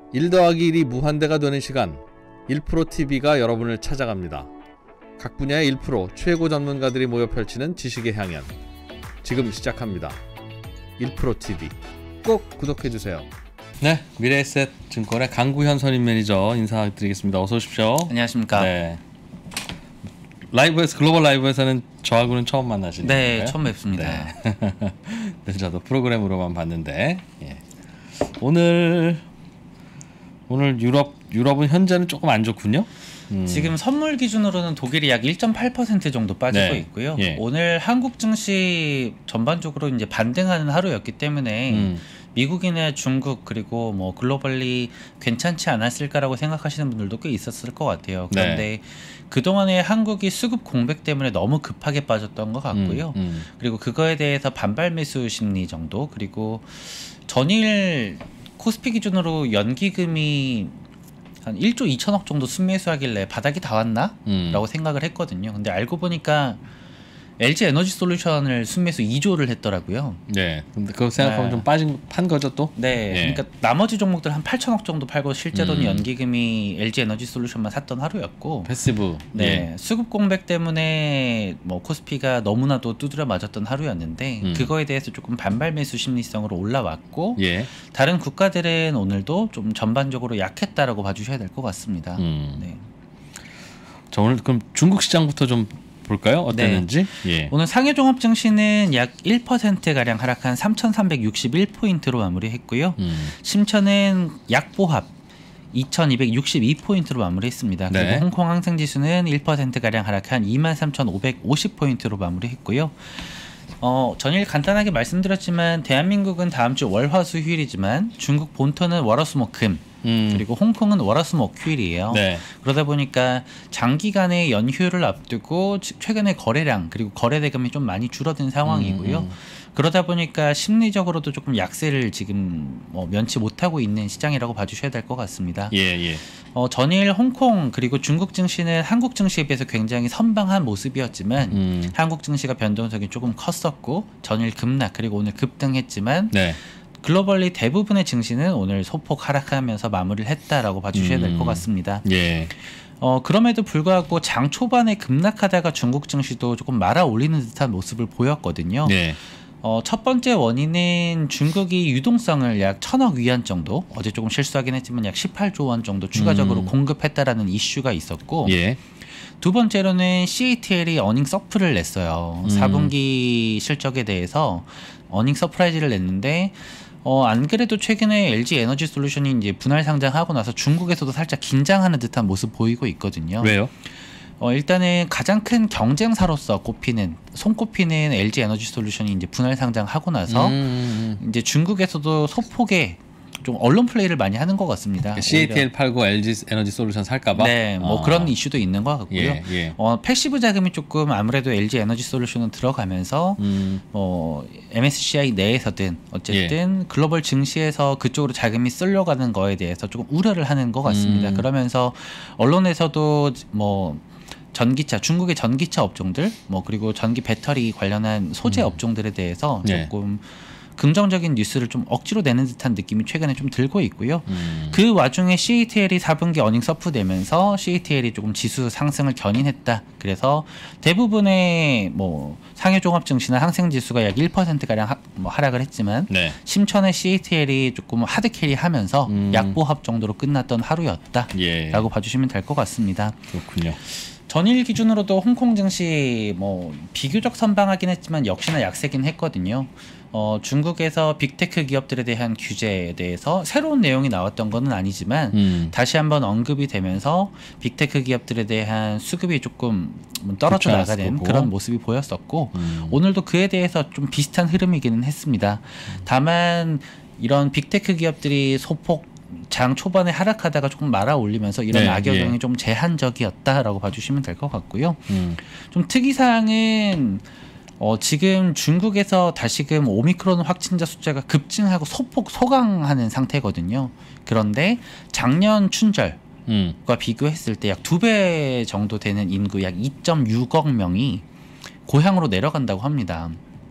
1 더하기 1이 무한대가 되는 시간 1프로TV가 여러분을 찾아갑니다. 각 분야의 1프로 최고 전문가들이 모여 펼치는 지식의 향연 지금 시작합니다. 1프로TV 꼭 구독해주세요. 네, 미래에셋 증권의 강구현 선임 매니저 인사드리겠습니다. 어서 오십시오. 안녕하십니까. 네. 라이브에서 글로벌 라이브에서는 저하고는 처음 만나시는 네, 건가요? 처음 뵙습니다. 네. 저도 프로그램으로만 봤는데 예. 오늘 유럽은 현재는 조금 안 좋군요. 지금 선물 기준으로는 독일이 약 1.8% 정도 빠지고 네. 있고요. 예. 오늘 한국 증시 전반적으로 이제 반등하는 하루였기 때문에 미국이나 중국 그리고 뭐 글로벌리 괜찮지 않았을까라고 생각하시는 분들도 꽤 있었을 것 같아요. 그런데 네. 그동안에 한국이 수급 공백 때문에 너무 급하게 빠졌던 것 같고요. 그리고 그거에 대해서 반발 매수 심리 정도, 그리고 전일 코스피 기준으로 연기금이 한 1조 2천억 정도 순매수하길래 바닥이 다 왔나? 라고 생각을 했거든요. 근데 알고 보니까 LG 에너지 솔루션을 순매수 2조를 했더라고요. 네. 근데 그거 생각하면 네. 좀 판 거죠 또? 네. 예. 그러니까 나머지 종목들 한 8천억 정도 팔고 실제로는 연기금이 LG 에너지 솔루션만 샀던 하루였고. 패시브. 네. 수급 공백 때문에 뭐 코스피가 너무나도 두드려 맞았던 하루였는데 그거에 대해서 조금 반발 매수 심리성으로 올라왔고 예. 다른 국가들은 오늘도 좀 전반적으로 약했다라고 봐주셔야 될 것 같습니다. 네. 자, 오늘 그럼 중국 시장부터 좀 볼까요? 어땠는지? 네. 예. 오늘 상해종합 증시는 약 1%가량 하락한 3,361포인트로 마무리했고요. 심천은 약보합 2,262포인트로 마무리했습니다. 네. 그리고 홍콩 항생지수는 1%가량 하락한 23,550포인트로 마무리했고요. 전일 간단하게 말씀드렸지만 대한민국은 다음 주 월화수 휴일이지만 중국 본토는 월화수목금 그리고 홍콩은 월화수목 휴일이에요. 네. 그러다 보니까 장기간의 연휴를 앞두고 최근에 거래량 그리고 거래 대금이 좀 많이 줄어든 상황이고요. 그러다 보니까 심리적으로도 조금 약세를 지금 면치 못하고 있는 시장이라고 봐주셔야 될 것 같습니다. 예. 전일 홍콩 그리고 중국 증시는 한국 증시에 비해서 굉장히 선방한 모습이었지만 한국 증시가 변동성이 조금 컸었고 전일 급락 그리고 오늘 급등했지만 네. 글로벌리 대부분의 증시는 오늘 소폭 하락하면서 마무리를 했다라고 봐주셔야 될 것 같습니다. 예. 그럼에도 불구하고 장 초반에 급락하다가 중국 증시도 조금 말아 올리는 듯한 모습을 보였거든요. 네. 첫 번째 원인은 중국이 유동성을 약 1,000억 위안 정도, 어제 조금 실수하긴 했지만 약 18조 원 정도 추가적으로 공급했다라는 이슈가 있었고, 예. 두 번째로는 CATL이 어닝 서프를 냈어요. 4분기 실적에 대해서 어닝 서프라이즈를 냈는데 안 그래도 최근에 LG 에너지 솔루션이 이제 분할 상장하고 나서 중국에서도 살짝 긴장하는 듯한 모습 보이고 있거든요. 왜요? 일단은 가장 큰 경쟁사로서 손꼽히는 LG 에너지 솔루션이 이제 분할 상장하고 나서 이제 중국에서도 소폭의 좀 언론 플레이를 많이 하는 것 같습니다. CATL 팔고 LG 에너지 솔루션 살까봐? 네, 뭐 그런 이슈도 있는 것 같고요. 예. 패시브 자금이 조금 아무래도 LG 에너지 솔루션은 들어가면서 MSCI 내에서든 어쨌든 글로벌 증시에서 그쪽으로 자금이 쓸려가는 거에 대해서 조금 우려를 하는 것 같습니다. 그러면서 언론에서도 전기차, 중국의 전기차 업종들, 그리고 전기 배터리 관련한 소재 업종들에 대해서 조금 긍정적인 뉴스를 좀 억지로 내는 듯한 느낌이 최근에 좀 들고 있고요. 그 와중에 CATL이 4분기 어닝 서프 내면서 CATL이 조금 지수 상승을 견인했다. 그래서 대부분의 상해종합 증시나 항생지수가 약 1%가량 하락을 했지만 네. 심천의 CATL이 조금 하드캐리하면서 약보합 정도로 끝났던 하루였다라고 예. 봐주시면 될 것 같습니다. 그렇군요. 전일 기준으로도 홍콩 증시 비교적 선방하긴 했지만 역시나 약세긴 했거든요. 중국에서 빅테크 기업들에 대한 규제에 대해서 새로운 내용이 나왔던 건 아니지만 다시 한번 언급이 되면서 빅테크 기업들에 대한 수급이 조금 떨어져 나가는 그런 모습이 보였었고 오늘도 그에 대해서 좀 비슷한 흐름이기는 했습니다. 다만 이런 빅테크 기업들이 소폭 장 초반에 하락하다가 조금 말아 올리면서 이런 악영향이 좀 제한적이었다라고 봐주시면 될 것 같고요. 좀 특이사항은 지금 중국에서 다시금 오미크론 확진자 숫자가 급증하고 소폭 소강하는 상태거든요. 그런데 작년 춘절과 비교했을 때 약 2배 정도 되는 인구 약 2.6억 명이 고향으로 내려간다고 합니다.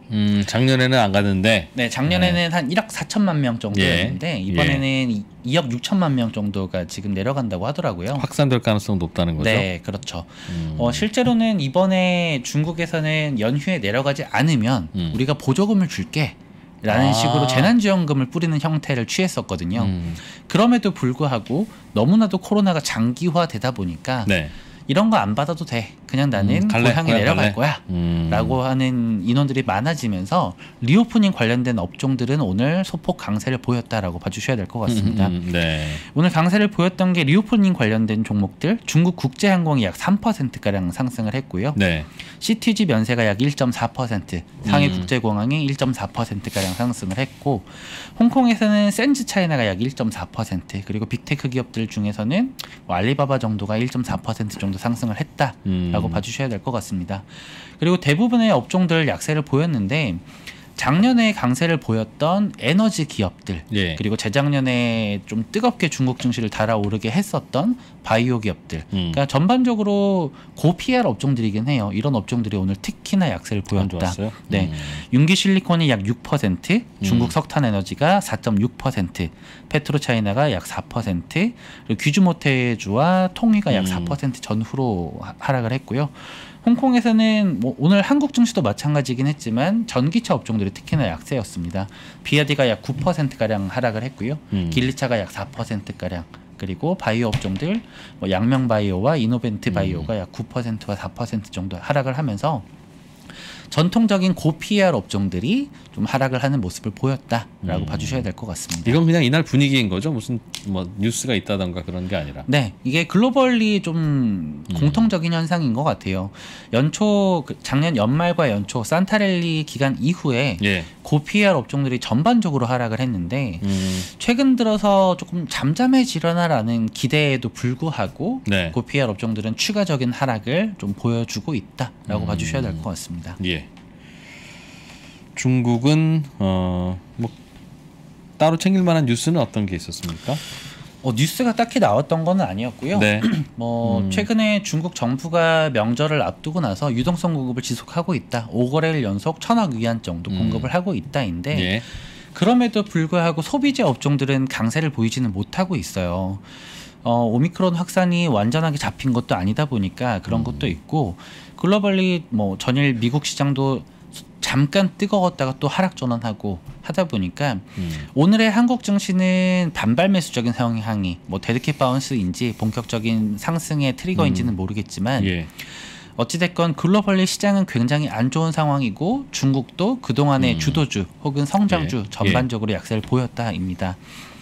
작년에는 안 갔는데. 네, 작년에는 한 1억 4천만 명 정도였는데 이번에는 2억 6천만 명 정도가 지금 내려간다고 하더라고요. 확산될 가능성 높다는 거죠? 네, 그렇죠. 실제로는 이번에 중국에서는 연휴에 내려가지 않으면 우리가 보조금을 줄게 라는 식으로 재난지원금을 뿌리는 형태를 취했었거든요. 그럼에도 불구하고 너무나도 코로나가 장기화되다 보니까 네. 이런 거 안 받아도 돼. 그냥 나는 고향에 내려갈 거야. 라고 하는 인원들이 많아지면서 리오프닝 관련된 업종들은 오늘 소폭 강세를 보였다라고 봐주셔야 될 것 같습니다. 네. 오늘 강세를 보였던 게 리오프닝 관련된 종목들, 중국 국제항공이 약 3%가량 상승을 했고요. 네. CTG 면세가 약 1.4%, 상해 국제공항이 1.4%가량 상승을 했고, 홍콩에서는 센즈 차이나가 약 1.4%, 그리고 빅테크 기업들 중에서는 뭐 알리바바 정도가 1.4% 정도 상승을 했다라고 봐주셔야 될 것 같습니다. 그리고 대부분의 업종들 약세를 보였는데 작년에 강세를 보였던 에너지 기업들, 그리고 재작년에 좀 뜨겁게 중국 증시를 달아오르게 했었던 바이오 기업들, 그러니까 전반적으로 고PR 업종들이긴 해요. 이런 업종들이 오늘 특히나 약세를 보였다. 네, 융기실리콘이 약 6%, 중국 석탄에너지가 4.6%, 페트로차이나가 약 4%, 그리고 귀주모테주와 통일가 약 4% 전후로 하락을 했고요. 홍콩에서는 뭐 오늘 한국 증시도 마찬가지긴 했지만 전기차 업종들이 특히나 약세였습니다. 비아디가 약 9%가량 하락을 했고요. 길리차가 약 4%가량, 그리고 바이오 업종들 뭐 양명바이오와 이노벤트 바이오가 약 9%와 4% 정도 하락을 하면서 전통적인 고PR 업종들이 좀 하락을 하는 모습을 보였다라고 봐주셔야 될 것 같습니다. 이건 그냥 이날 분위기인 거죠? 무슨 뭐 뉴스가 있다던가 그런 게 아니라. 네, 이게 글로벌리 좀 공통적인 현상인 것 같아요. 연초 작년 연말과 연초 산타랠리 기간 이후에 고PR 업종들이 전반적으로 하락을 했는데 최근 들어서 조금 잠잠해지려나라는 기대에도 불구하고 고PR 업종들은 추가적인 하락을 좀 보여주고 있다라고 봐주셔야 될 것 같습니다. 중국은 뭐 따로 챙길 만한 뉴스는 어떤 게 있었습니까? 뉴스가 딱히 나왔던 건 아니었고요. 뭐 최근에 중국 정부가 명절을 앞두고 나서 유동성 공급을 지속하고 있다. 5거래일 연속 1,000억 위안 정도 공급을 하고 있다인데 그럼에도 불구하고 소비재 업종들은 강세를 보이지는 못하고 있어요. 오미크론 확산이 완전하게 잡힌 것도 아니다 보니까 그런 것도 있고, 글로벌리 뭐 전일 미국 시장도 잠깐 뜨거웠다가 또 하락 전환하고 하다 보니까 오늘의 한국 증시는 반발 매수적인 성향이 뭐 데드캣 바운스인지 본격적인 상승의 트리거인지는 모르겠지만 어찌됐건 글로벌리 시장은 굉장히 안 좋은 상황이고 중국도 그동안의 주도주 혹은 성장주 전반적으로 약세를 보였다입니다.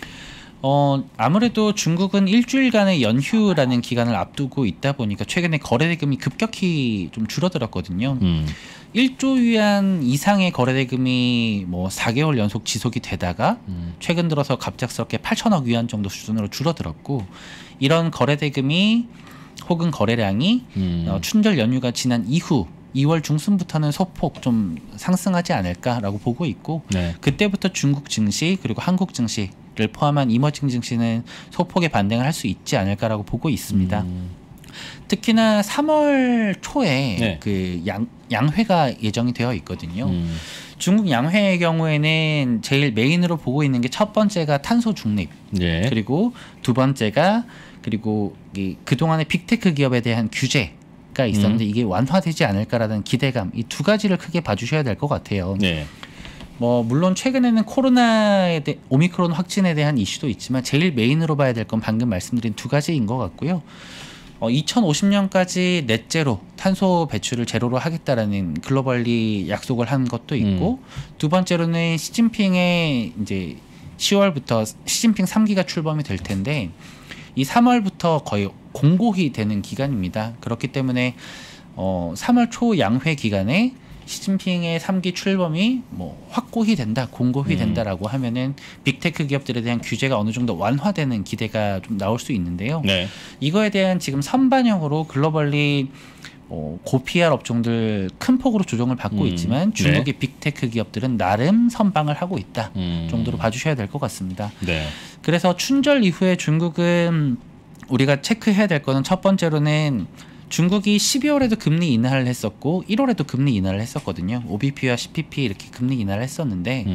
아무래도 중국은 일주일간의 연휴라는 기간을 앞두고 있다 보니까 최근에 거래대금이 급격히 좀 줄어들었거든요. 1조 위안 이상의 거래대금이 뭐 4개월 연속 지속이 되다가 최근 들어서 갑작스럽게 8천억 위안 정도 수준으로 줄어들었고, 이런 거래대금이 혹은 거래량이 춘절 연휴가 지난 이후 2월 중순부터는 소폭 좀 상승하지 않을까라고 보고 있고, 그때부터 중국 증시 그리고 한국 증시를 포함한 이머징 증시는 소폭의 반등을 할 수 있지 않을까라고 보고 있습니다. 특히나 3월 초에 그 양회가 예정이 되어 있거든요. 중국 양회의 경우에는 제일 메인으로 보고 있는 게 첫 번째가 탄소 중립, 그리고 두 번째가 그리고 그동안의 빅테크 기업에 대한 규제가 있었는데 이게 완화되지 않을까라는 기대감, 이 두 가지를 크게 봐주셔야 될 것 같아요. 뭐 물론 최근에는 오미크론 확진에 대한 이슈도 있지만 제일 메인으로 봐야 될 건 방금 말씀드린 두 가지인 것 같고요. 2050년까지 넷제로 탄소 배출을 제로로 하겠다라는 글로벌리 약속을 한 것도 있고, 두 번째로는 시진핑의 이제 10월부터 시진핑 3기가 출범이 될 텐데 이 3월부터 거의 공고히 되는 기간입니다. 그렇기 때문에 3월 초 양회 기간에 시진핑의 3기 출범이 뭐 확고히 된다, 공고히 된다라고 하면은 빅테크 기업들에 대한 규제가 어느 정도 완화되는 기대가 좀 나올 수 있는데요. 이거에 대한 지금 선반영으로 글로벌리 고PR 업종들 큰 폭으로 조정을 받고 있지만 중국의 빅테크 기업들은 나름 선방을 하고 있다 정도로 봐주셔야 될 것 같습니다. 그래서 춘절 이후에 중국은 우리가 체크해야 될 거는 첫 번째로는 중국이 12월에도 금리 인하를 했었고 1월에도 금리 인하를 했었거든요. OBP와 CPP 이렇게 금리 인하를 했었는데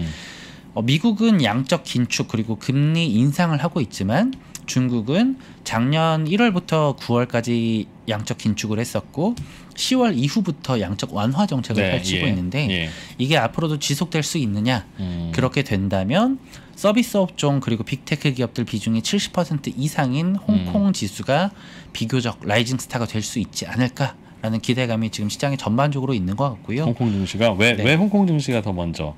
미국은 양적 긴축 그리고 금리 인상을 하고 있지만 중국은 작년 1월부터 9월까지 양적 긴축을 했었고 10월 이후부터 양적 완화 정책을 펼치고 있는데 이게 앞으로도 지속될 수 있느냐? 그렇게 된다면 서비스 업종 그리고 빅테크 기업들 비중이 70% 이상인 홍콩 지수가 비교적 라이징 스타가 될 수 있지 않을까라는 기대감이 지금 시장에 전반적으로 있는 것 같고요. 홍콩 증시가 왜 홍콩 증시가 더 먼저?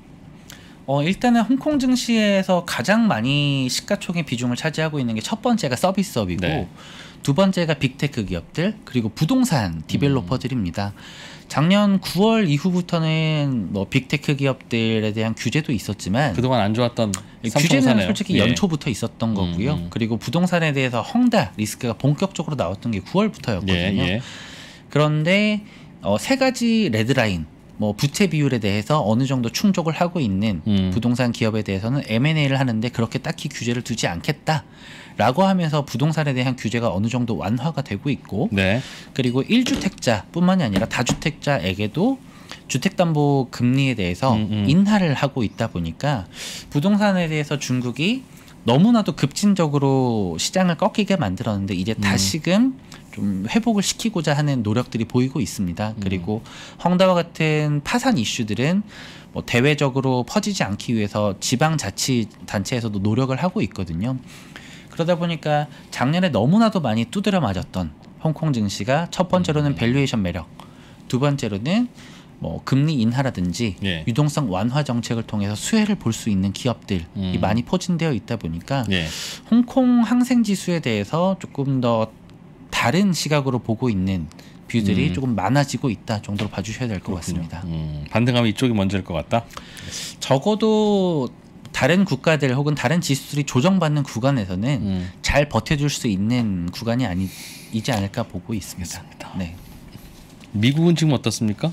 일단은 홍콩 증시에서 가장 많이 시가총액 비중을 차지하고 있는 게 첫 번째가 서비스업이고 두 번째가 빅테크 기업들 그리고 부동산 디벨로퍼들입니다. 작년 9월 이후부터는 뭐 빅테크 기업들에 대한 규제도 있었지만 그동안 안 좋았던 규제는 솔직히 연초부터 있었던 거고요. 그리고 부동산에 대해서 헝다 리스크가 본격적으로 나왔던 게 9월부터였거든요. 그런데 세 가지 레드라인 뭐 부채 비율에 대해서 어느 정도 충족을 하고 있는 부동산 기업에 대해서는 M&A를 하는데 그렇게 딱히 규제를 두지 않겠다라고 하면서 부동산에 대한 규제가 어느 정도 완화가 되고 있고 그리고 1주택자뿐만이 아니라 다주택자에게도 주택담보 금리에 대해서 인하를 하고 있다 보니까 부동산에 대해서 중국이 너무나도 급진적으로 시장을 꺾이게 만들었는데 이제 다시금 좀 회복을 시키고자 하는 노력들이 보이고 있습니다. 그리고 헝다와 같은 파산 이슈들은 뭐 대외적으로 퍼지지 않기 위해서 지방자치단체에서도 노력을 하고 있거든요. 그러다 보니까 작년에 너무나도 많이 두드려 맞았던 홍콩 증시가 첫 번째로는 밸류에이션 매력, 두 번째로는 뭐 금리 인하라든지 유동성 완화 정책을 통해서 수혜를 볼 수 있는 기업들이 많이 포진되어 있다 보니까 홍콩 항생 지수에 대해서 조금 더 다른 시각으로 보고 있는 뷰들이 조금 많아지고 있다 정도로 봐주셔야 될 것 같습니다. 반등하면 이쪽이 먼저일 것 같다? 적어도 다른 국가들 혹은 다른 지수들이 조정받는 구간에서는 잘 버텨줄 수 있는 구간이 아니지 않을까 보고 있습니다. 네. 미국은 지금 어떻습니까?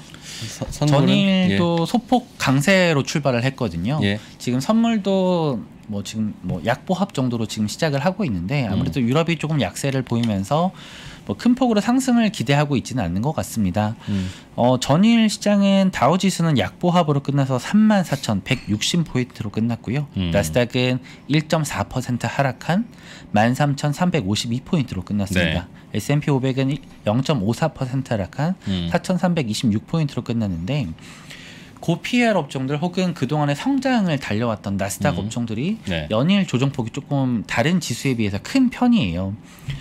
전일도 소폭 강세로 출발을 했거든요. 지금 선물도 뭐 지금 뭐 약보합 정도로 지금 시작을 하고 있는데 아무래도 유럽이 조금 약세를 보이면서 뭐 큰 폭으로 상승을 기대하고 있지는 않는 것 같습니다. 전일 시장은 다우지수는 약보합으로 끝나서 34,160포인트로 끝났고요. 나스닥은 1.4% 하락한 13,352포인트로 끝났습니다. S&P 500은 0.54% 하락한 4,326포인트로 끝났는데 고PR 업종들 혹은 그동안의 성장을 달려왔던 나스닥 업종들이 연일 조정폭이 조금 다른 지수에 비해서 큰 편이에요.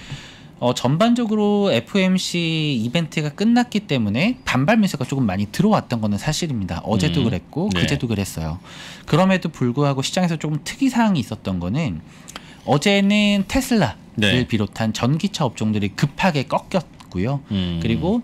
전반적으로 FOMC 이벤트가 끝났기 때문에 반발 매수가 조금 많이 들어왔던 거는 사실입니다. 어제도 그랬고 그제도 그랬어요. 그럼에도 불구하고 시장에서 조금 특이사항이 있었던 거는 어제는 테슬라를 비롯한 전기차 업종들이 급하게 꺾였고요. 그리고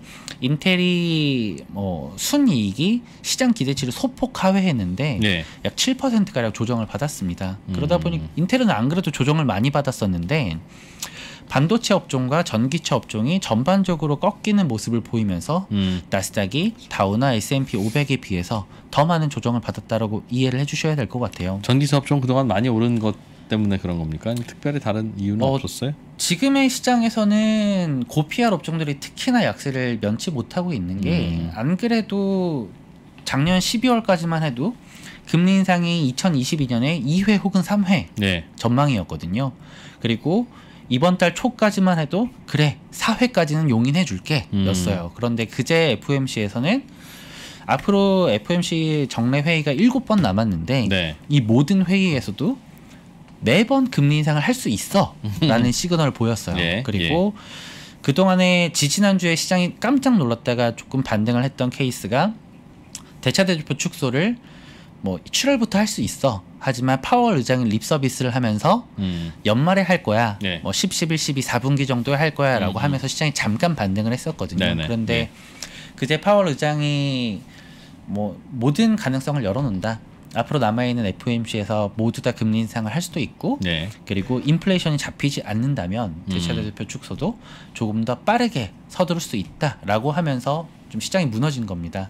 인텔이 순이익이 시장 기대치를 소폭 하회했는데 약 7%가량 조정을 받았습니다. 그러다 보니 인텔은 안 그래도 조정을 많이 받았었는데 반도체 업종과 전기차 업종이 전반적으로 꺾이는 모습을 보이면서 나스닥이 다우나 S&P 500에 비해서 더 많은 조정을 받았다라고 이해를 해주셔야 될 것 같아요. 전기차 업종 그동안 많이 오른 것 때문에 그런 겁니까? 특별히 다른 이유는 없었어요? 지금의 시장에서는 고PR 업종들이 특히나 약세를 면치 못하고 있는 게 안 그래도 작년 12월까지만 해도 금리 인상이 2022년에 2회 혹은 3회 전망이었거든요. 그리고 이번 달 초까지만 해도 그래 4회까지는 용인해 줄게 였어요. 그런데 그제 FOMC에서는 앞으로 FOMC 정례 회의가 7번 남았는데 이 모든 회의에서도 매번 금리 인상을 할 수 있어 라는 시그널을 보였어요. 그리고 그동안에 지지난주에 시장이 깜짝 놀랐다가 조금 반등을 했던 케이스가 대차대조표 축소를 뭐 7월부터 할 수 있어. 하지만 파월 의장이 립 서비스를 하면서 연말에 할 거야. 뭐 10, 11, 12, 4분기 정도에 할 거야 라고 하면서 시장이 잠깐 반등을 했었거든요. 그런데 그제 파월 의장이 뭐 모든 가능성을 열어놓는다. 앞으로 남아있는 FOMC에서 모두 다 금리 인상을 할 수도 있고 그리고 인플레이션이 잡히지 않는다면 대차대조표 축소도 조금 더 빠르게 서두를 수 있다라고 하면서 좀 시장이 무너진 겁니다.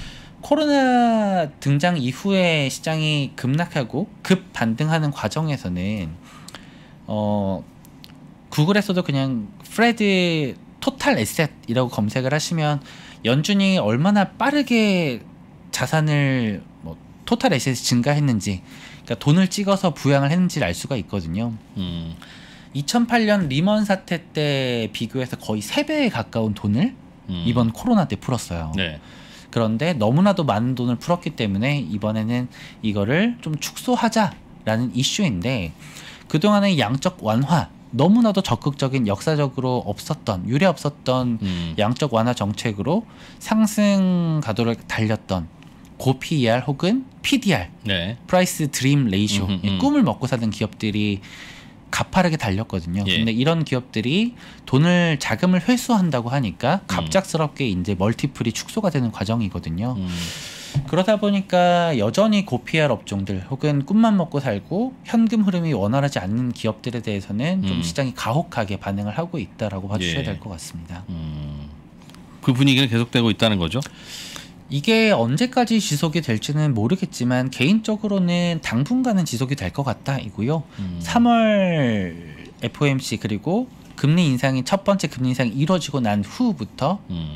코로나 등장 이후에 시장이 급락하고 급 반등하는 과정에서는 구글에서도 그냥 프레드 토탈 에셋이라고 검색을 하시면 연준이 얼마나 빠르게 자산을 토탈 에셋이 증가했는지, 그러니까 돈을 찍어서 부양을 했는지를 알 수가 있거든요. 2008년 리먼 사태 때 비교해서 거의 3배에 가까운 돈을 이번 코로나 때 풀었어요. 네. 그런데 너무나도 많은 돈을 풀었기 때문에 이번에는 이거를 좀 축소하자라는 이슈인데, 그동안의 양적 완화, 너무나도 적극적인 역사적으로 유례 없었던 양적 완화 정책으로 상승 가도를 달렸던 고 PER 혹은 PDR, 네. 프라이스 드림 레이쇼, 꿈을 먹고 사는 기업들이 가파르게 달렸거든요. 예. 근데 이런 기업들이 자금을 회수한다고 하니까 갑작스럽게 이제 멀티플이 축소가 되는 과정이거든요. 그러다 보니까 여전히 고PR 업종들 혹은 꿈만 먹고 살고 현금 흐름이 원활하지 않는 기업들에 대해서는 좀 시장이 가혹하게 반응을 하고 있다라고 봐주셔야 예. 될 것 같습니다. 그 분위기는 계속되고 있다는 거죠? 이게 언제까지 지속이 될지는 모르겠지만 개인적으로는 당분간은 지속이 될 것 같다 이고요. 3월 FOMC 그리고 금리 인상이 첫 번째 금리 인상이 이루어지고 난 후부터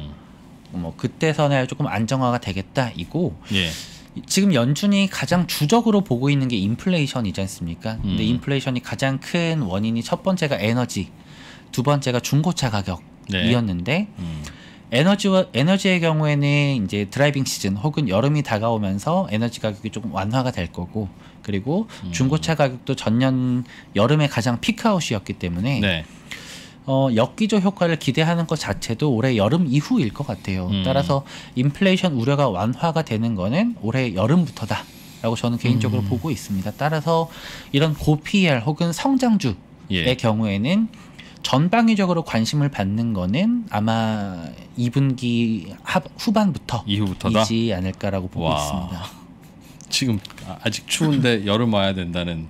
그때서야 조금 안정화가 되겠다 이고, 예. 지금 연준이 가장 주적으로 보고 있는 게 인플레이션이지 않습니까? 근데 인플레이션이 가장 큰 원인이 첫 번째가 에너지, 두 번째가 중고차 가격이었는데 에너지의 경우에는 이제 드라이빙 시즌 혹은 여름이 다가오면서 에너지 가격이 조금 완화가 될 거고, 그리고 중고차 가격도 전년 여름에 가장 피크아웃이었기 때문에 네. 역기조 효과를 기대하는 것 자체도 올해 여름 이후일 것 같아요. 따라서 인플레이션 우려가 완화가 되는 거는 올해 여름부터다라고 저는 개인적으로 보고 있습니다. 따라서 이런 고 PER 혹은 성장주의 예. 경우에는 전방위적으로 관심을 받는 거는 아마 2분기 후반부터 이후부터다? 이지 않을까라고 보고 와. 있습니다. 지금 아직 추운데 여름 와야 된다는.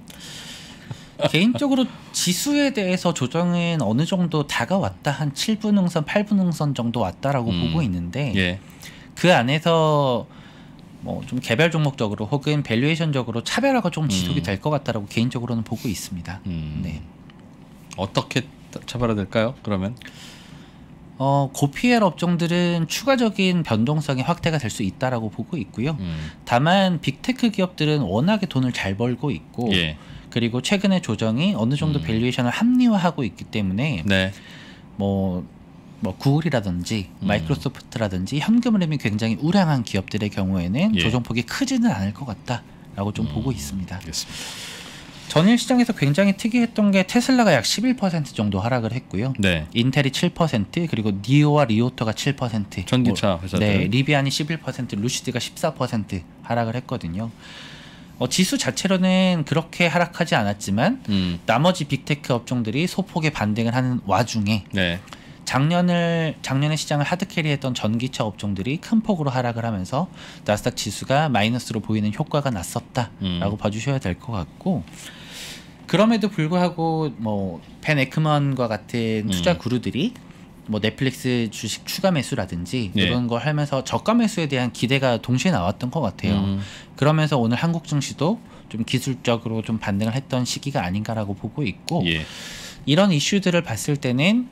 개인적으로 지수에 대해서 조정은 어느 정도 다가왔다, 한 7분 응선, 8분 응선 정도 왔다라고 보고 있는데 예. 그 안에서 뭐 좀 개별 종목적으로 혹은 밸류에이션적으로 차별화가 좀 지속이 될 것 같다라고 개인적으로는 보고 있습니다. 네. 어떻게 차별화될까요? 그러면? 고 PER 업종들은 추가적인 변동성이 확대가 될 수 있다라고 보고 있고요. 다만 빅테크 기업들은 워낙에 돈을 잘 벌고 있고, 예. 그리고 최근의 조정이 어느 정도 밸류에이션을 합리화하고 있기 때문에 네. 뭐 구글이라든지 마이크로소프트라든지 현금 흐름이 굉장히 우량한 기업들의 경우에는 예. 조정폭이 크지는 않을 것 같다라고 좀 보고 있습니다. 알겠습니다. 전일 시장에서 굉장히 특이했던 게 테슬라가 약 11% 정도 하락을 했고요. 네. 인텔이 7%, 그리고 니오와 리오토가 7%, 전기차 회사들. 네, 리비안이 11%, 루시드가 14% 하락을 했거든요. 지수 자체로는 그렇게 하락하지 않았지만 나머지 빅테크 업종들이 소폭의 반등을 하는 와중에 네. 작년에 시장을 하드캐리했던 전기차 업종들이 큰 폭으로 하락을 하면서 나스닥 지수가 마이너스로 보이는 효과가 났었다라고 봐주셔야 될 것 같고, 그럼에도 불구하고 뭐 벤 에크먼과 같은 투자 구루들이 뭐 넷플릭스 주식 추가 매수라든지 네. 이런 걸 하면서 저가 매수에 대한 기대가 동시에 나왔던 것 같아요. 그러면서 오늘 한국 증시도 좀 기술적으로 좀 반등을 했던 시기가 아닌가라고 보고 있고, 예. 이런 이슈들을 봤을 때는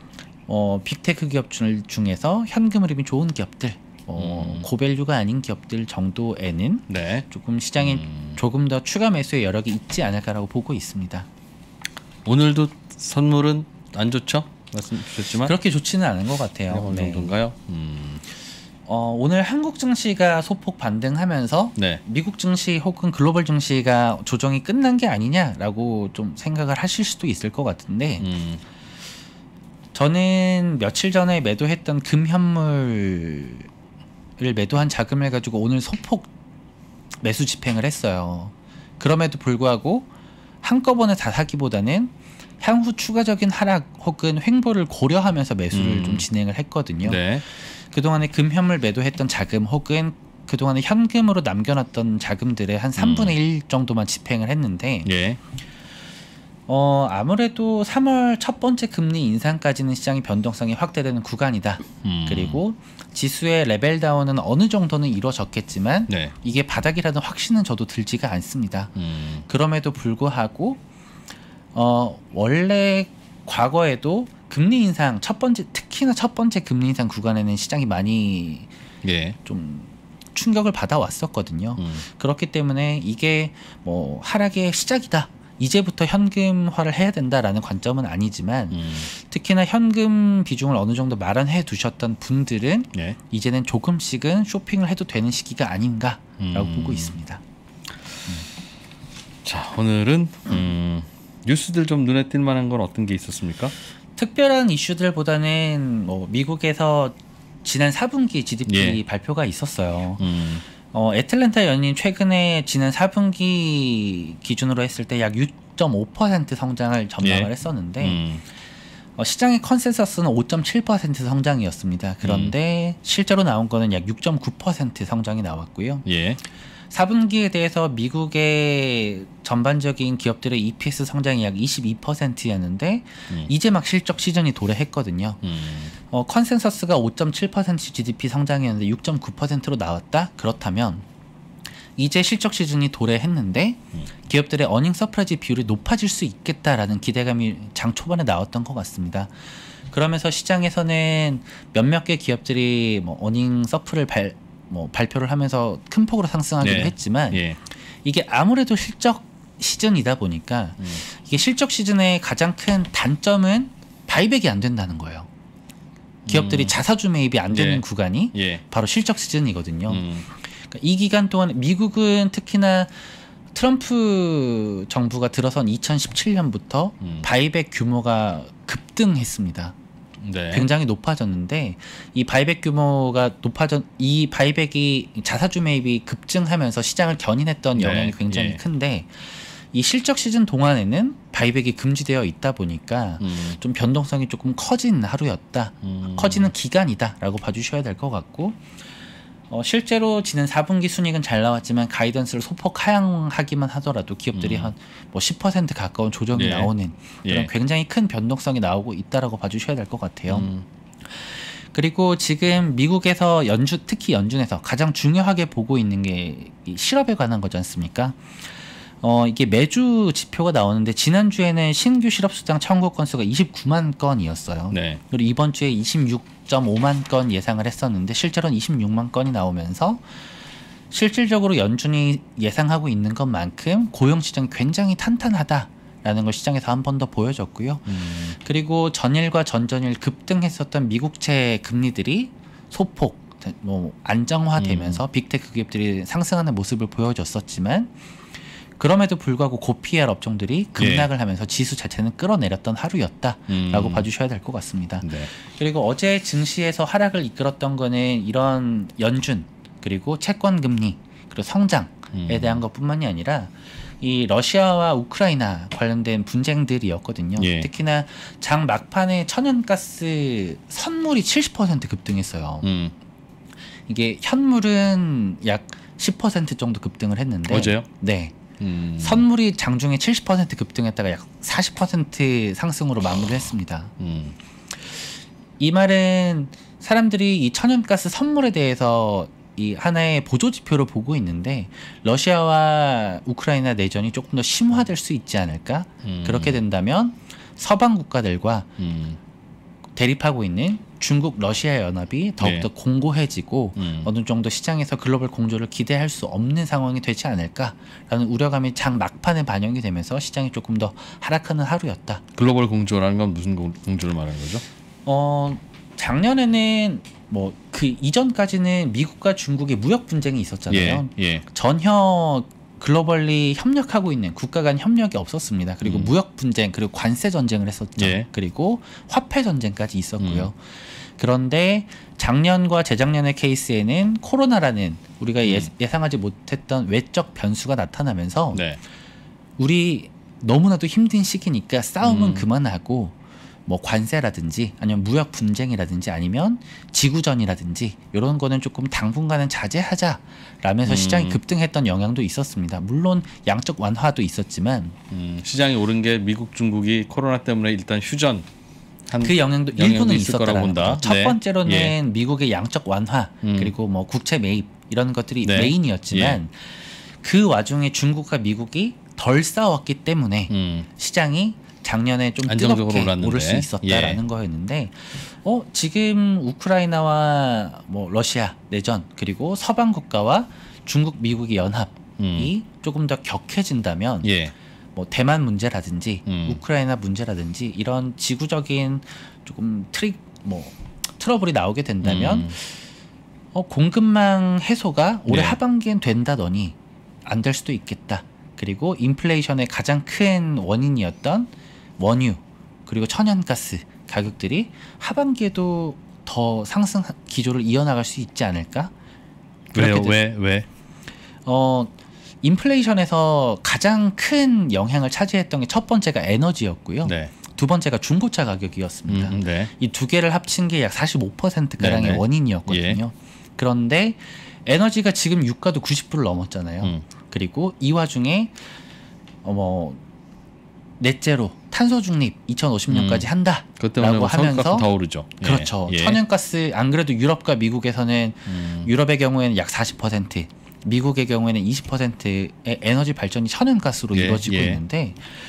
빅테크 기업 중에서 현금 흐름이 좋은 기업들, 고밸류가 아닌 기업들 정도에는 네. 조금 시장에 조금 더 추가 매수의 여력이 있지 않을까라고 보고 있습니다. 오늘도 선물은 안 좋죠? 말씀 주셨지만 그렇게 좋지는 않은 것 같아요. 어느 네. 정도인가요? 오늘 한국 증시가 소폭 반등하면서 네. 미국 증시 혹은 글로벌 증시가 조정이 끝난 게 아니냐라고 좀 생각을 하실 수도 있을 것 같은데, 저는 며칠 전에 매도했던 금현물을 매도한 자금을 가지고 오늘 소폭 매수 집행을 했어요. 그럼에도 불구하고 한꺼번에 다 사기보다는 향후 추가적인 하락 혹은 횡보를 고려하면서 매수를 좀 진행을 했거든요. 네. 그동안에 금현물 매도했던 자금 혹은 그동안에 현금으로 남겨놨던 자금들의 한 3분의 1 정도만 집행을 했는데, 예. 아무래도 3월 첫 번째 금리 인상까지는 시장의 변동성이 확대되는 구간이다. 그리고 지수의 레벨 다운은 어느 정도는 이루어졌겠지만 네. 이게 바닥이라는 확신은 저도 들지가 않습니다. 그럼에도 불구하고 원래 과거에도 금리 인상 특히나 첫 번째 금리 인상 구간에는 시장이 많이 좀 충격을 받아왔었거든요. 그렇기 때문에 이게 뭐 하락의 시작이다. 이제부터 현금화를 해야 된다라는 관점은 아니지만 특히나 현금 비중을 어느 정도 마련해 두셨던 분들은 이제는 조금씩은 쇼핑을 해도 되는 시기가 아닌가라고 보고 있습니다. 자, 오늘은 뉴스들 좀 눈에 띌 만한 건 어떤 게 있었습니까? 특별한 이슈들보다는 뭐 미국에서 지난 4분기 GDP 발표가 있었어요. 애틀랜타 연인 최근에 지난 4분기 기준으로 했을 때 약 6.5% 성장을 전망을 했었는데 시장의 컨센서스는 5.7% 성장이었습니다. 그런데 실제로 나온 거는 약 6.9% 성장이 나왔고요. 4분기에 대해서 미국의 전반적인 기업들의 EPS 성장이 약 22%였는데 이제 막 실적 시즌이 도래했거든요. 컨센서스가 5.7% GDP 성장이었는데 6.9%로 나왔다? 그렇다면 이제 실적 시즌이 도래했는데 기업들의 어닝 서프라이즈 비율이 높아질 수 있겠다라는 기대감이 장 초반에 나왔던 것 같습니다. 그러면서 시장에서는 몇몇 개 기업들이 뭐 어닝 서프를 발표를 하면서 큰 폭으로 상승하기도 했지만 이게 아무래도 실적 시즌이다 보니까 이게 실적 시즌의 가장 큰 단점은 바이백이 안 된다는 거예요. 기업들이 자사주 매입이 안 되는 구간이 바로 실적 시즌이거든요. 그러니까 이 기간 동안 미국은 특히나 트럼프 정부가 들어선 2017년부터 바이백 규모가 급등했습니다. 굉장히 높아졌는데 이 바이백 규모가 이 바이백이 자사주 매입이 급증하면서 시장을 견인했던 영향이 굉장히 큰데 이 실적 시즌 동안에는 바이백이 금지되어 있다 보니까 좀 변동성이 조금 커진 하루였다. 커지는 기간이다라고 봐주셔야 될 것 같고 실제로 지난 4분기 순이익은 잘 나왔지만 가이던스를 소폭 하향하기만 하더라도 기업들이 한 뭐 10% 가까운 조정이 나오는 그런 굉장히 큰 변동성이 나오고 있다라고 봐주셔야 될 것 같아요. 그리고 지금 미국에서 특히 연준에서 가장 중요하게 보고 있는 게 이 실업에 관한 거지 않습니까? 이게 매주 지표가 나오는데 지난주에는 신규 실업수당 청구 건수가 29만 건이었어요. 그리고 이번 주에 26.5만 건 예상을 했었는데 실제로는 26만 건이 나오면서 실질적으로 연준이 예상하고 있는 것만큼 고용시장이 굉장히 탄탄하다라는 걸 시장에서 한 번 더 보여줬고요. 그리고 전일과 전전일 급등했었던 미국채 금리들이 소폭 안정화되면서 빅테크 기업들이 상승하는 모습을 보여줬었지만 그럼에도 불구하고 고PR 업종들이 급락을 하면서 지수 자체는 끌어내렸던 하루였다라고 봐주셔야 될 것 같습니다. 그리고 어제 증시에서 하락을 이끌었던 거는 이런 연준 그리고 채권 금리 그리고 성장에 대한 것뿐만이 아니라 이 러시아와 우크라이나 관련된 분쟁들이었거든요. 특히나 장 막판에 천연가스 선물이 70% 급등했어요. 이게 현물은 약 10% 정도 급등을 했는데 어제요? 네. 선물이 장중에 70% 급등했다가 약 40% 상승으로 마무리했습니다. 이 말은 사람들이 이 천연가스 선물에 대해서 이 하나의 보조 지표로 보고 있는데 러시아와 우크라이나 내전이 조금 더 심화될 수 있지 않을까? 그렇게 된다면 서방 국가들과 대립하고 있는 중국 러시아 연합이 더욱더 공고해지고 어느 정도 시장에서 글로벌 공조를 기대할 수 없는 상황이 되지 않을까라는 우려감이 장 막판에 반영이 되면서 시장이 조금 더 하락하는 하루였다. 글로벌 공조라는 건 무슨 공조를 말하는 거죠? 작년에는 뭐 그 이전까지는 미국과 중국의 무역 분쟁이 있었잖아요. 전혀 글로벌리 협력하고 있는 국가 간 협력이 없었습니다. 그리고 무역 분쟁 그리고 관세 전쟁을 했었죠. 그리고 화폐 전쟁까지 있었고요. 그런데 작년과 재작년의 케이스에는 코로나라는 우리가 예상하지 못했던 외적 변수가 나타나면서 우리 너무나도 힘든 시기니까 싸움은 그만하고 뭐 관세라든지 아니면 무역 분쟁이라든지 아니면 지구전이라든지 이런 거는 조금 당분간은 자제하자라면서 시장이 급등했던 영향도 있었습니다. 물론 양적 완화도 있었지만 시장이 오른 게 미국 중국이 코로나 때문에 일단 휴전 그 영향도 일부는 있었다라는 거죠. 첫 네. 번째로는 미국의 양적 완화 그리고 뭐 국채 매입 이런 것들이 메인이었지만 그 와중에 중국과 미국이 덜 싸웠기 때문에 시장이 작년에 좀 안정적으로 뜨겁게 올랐는데. 오를 수 있었다라는 거였는데 지금 우크라이나와 뭐 러시아 내전 그리고 서방 국가와 중국, 미국의 연합이 조금 더 격해진다면 예. 뭐 대만 문제라든지 우크라이나 문제라든지 이런 지구적인 조금 트러블이 나오게 된다면 공급망 해소가 올해 네. 하반기엔 된다더니 안 될 수도 있겠다. 그리고 인플레이션의 가장 큰 원인이었던 원유 그리고 천연가스 가격들이 하반기에도 더 상승 기조를 이어나갈 수 있지 않을까? 왜요? 왜? 인플레이션에서 가장 큰 영향을 차지했던 게 첫 번째가 에너지였고요. 네. 두 번째가 중고차 가격이었습니다. 네. 이 두 개를 합친 게 약 45%가량의 네네. 원인이었거든요. 그런데 에너지가 지금 유가도 90불을 넘었잖아요. 그리고 이 와중에 넷제로 탄소 중립 2050년까지 한다라고 하면서 더 오르죠. 그렇죠. 예. 천연가스 안 그래도 유럽과 미국에서는 유럽의 경우에는 약 40%, 미국의 경우에는 20%의 에너지 발전이 천연가스로 예, 이루어지고 예. 있는데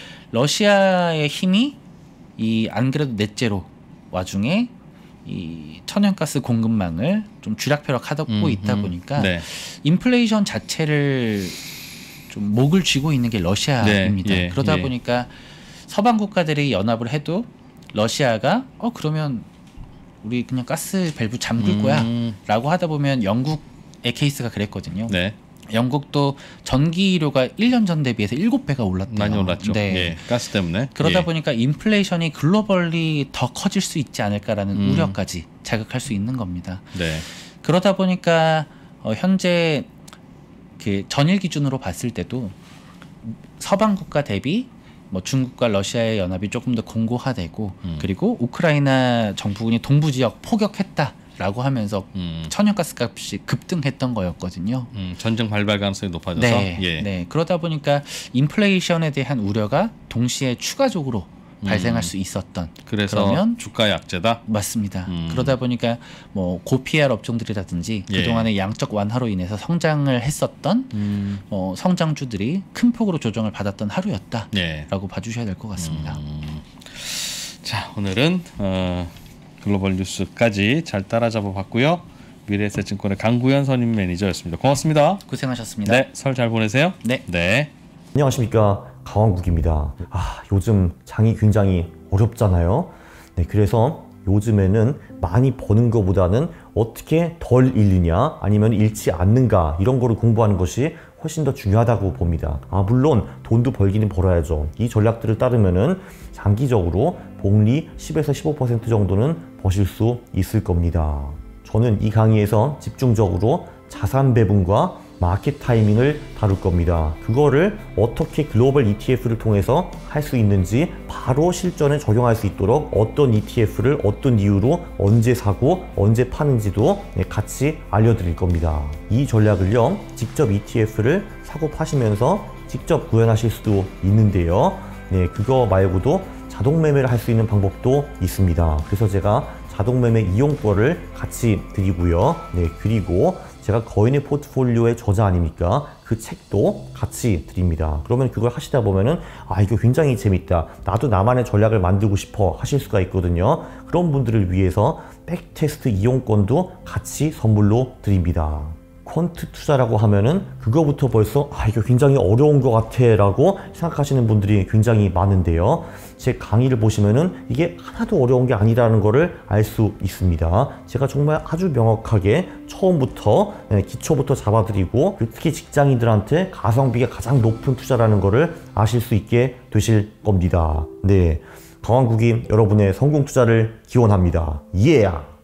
러시아의 힘이 이 안 그래도 넷제로 와중에 이 천연가스 공급망을 좀 쥐락펴락하고 있다 보니까 네. 인플레이션 자체를 좀 목을 쥐고 있는 게 러시아입니다. 네, 예, 그러다 예. 보니까 서방 국가들이 연합을 해도 러시아가 그러면 우리 그냥 가스 밸브 잠글 거야라고 하다 보면 영국의 케이스가 그랬거든요. 네. 영국도 전기료가 1년 전 대비해서 7배가 올랐대요. 많이 올랐죠. 네. 예. 가스 때문에. 그러다 예. 보니까 인플레이션이 글로벌리 더 커질 수 있지 않을까라는 우려까지 자극할 수 있는 겁니다. 네. 그러다 보니까 현재 그 전일 기준으로 봤을 때도 서방 국가 대비 뭐 중국과 러시아의 연합이 조금 더 공고화되고 그리고 우크라이나 정부군이 동부 지역 포격했다라고 하면서 천연가스 값이 급등했던 거였거든요. 전쟁 발발 가능성이 높아져서. 네, 예. 네. 그러다 보니까 인플레이션에 대한 우려가 동시에 추가적으로 발생할 수 있었던. 그래서 그러면 주가 약재다. 맞습니다. 그러다 보니까 뭐 고PR 업종들이라든지 예. 그동안의 양적 완화로 인해서 성장을 했었던 성장주들이 큰 폭으로 조정을 받았던 하루였다라고 예. 봐주셔야 될 것 같습니다. 자, 오늘은 글로벌 뉴스까지 잘 따라잡아 봤고요. 미래에셋증권의 강구현 선임 매니저였습니다. 고맙습니다. 고생하셨습니다. 네, 설 잘 보내세요. 네. 네. 안녕하십니까, 강원국입니다. 요즘 장이 굉장히 어렵잖아요. 네, 그래서 요즘에는 많이 버는 것보다는 어떻게 덜 잃느냐 아니면 잃지 않는가 이런 거를 공부하는 것이 훨씬 더 중요하다고 봅니다. 물론 돈도 벌기는 벌어야죠. 이 전략들을 따르면은 장기적으로 복리 10에서 15% 정도는 버실 수 있을 겁니다. 저는 이 강의에서 집중적으로 자산 배분과 마켓 타이밍을 다룰 겁니다. 그거를 어떻게 글로벌 ETF를 통해서 할 수 있는지 바로 실전에 적용할 수 있도록 어떤 ETF를 어떤 이유로 언제 사고 언제 파는지도 같이 알려드릴 겁니다. 이 전략을요, 직접 ETF를 사고 파시면서 직접 구현하실 수도 있는데요. 네, 그거 말고도 자동 매매를 할 수 있는 방법도 있습니다. 그래서 제가 자동 매매 이용권을 같이 드리고요. 네, 그리고 제가 거인의 포트폴리오의 저자 아닙니까? 그 책도 같이 드립니다. 그러면 그걸 하시다 보면은 이거 굉장히 재밌다. 나도 나만의 전략을 만들고 싶어 하실 수가 있거든요. 그런 분들을 위해서 백테스트 이용권도 같이 선물로 드립니다. 퀀트 투자라고 하면은 그거부터 벌써 이거 굉장히 어려운 것 같아 라고 생각하시는 분들이 굉장히 많은데요. 제 강의를 보시면은 이게 하나도 어려운 게 아니라는 거를 알 수 있습니다. 제가 정말 아주 명확하게 처음부터 기초부터 잡아드리고 특히 직장인들한테 가성비가 가장 높은 투자라는 거를 아실 수 있게 되실 겁니다. 네, 강원국이 여러분의 성공 투자를 기원합니다. Yeah!